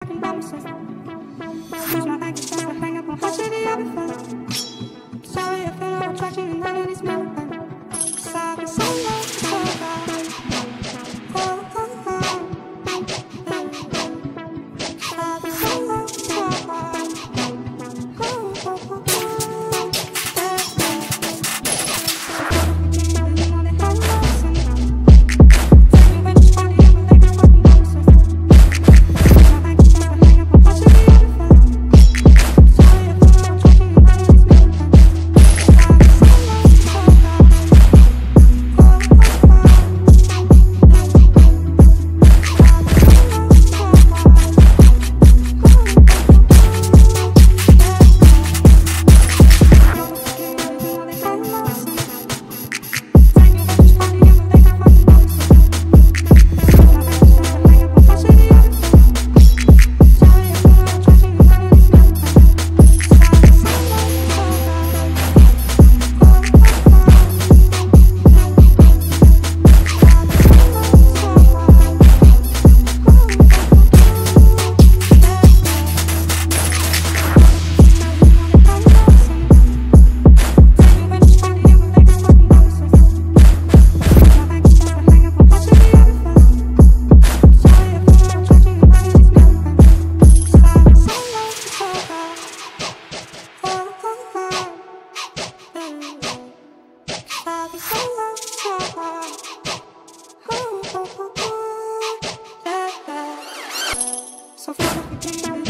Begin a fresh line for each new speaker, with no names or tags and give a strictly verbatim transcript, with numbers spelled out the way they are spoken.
making promises. Switch my bank accounts, I hang up on how shitty I've been feeling. Sorry, I feel no attraction in none of these men. Cause I've been so low, so far. Oh, oh, oh. I've been so low, so far. Oh, oh, oh, oh. So far,